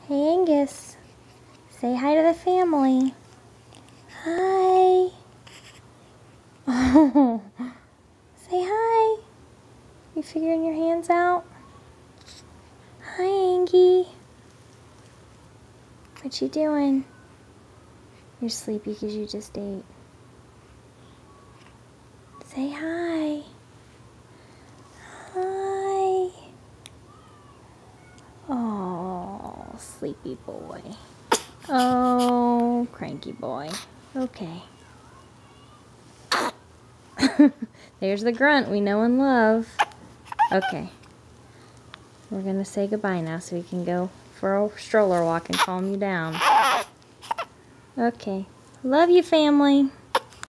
Hey Angus, say hi to the family. Hi. Oh, say hi. You figuring your hands out? Hi Angie. What you doing? You're sleepy because you just ate. Say hi. Hi. Oh, sleepy boy. Oh, cranky boy. Okay. There's the grunt we know and love. Okay. We're going to say goodbye now so we can go for a stroller walk and calm you down. Okay. Love you, family.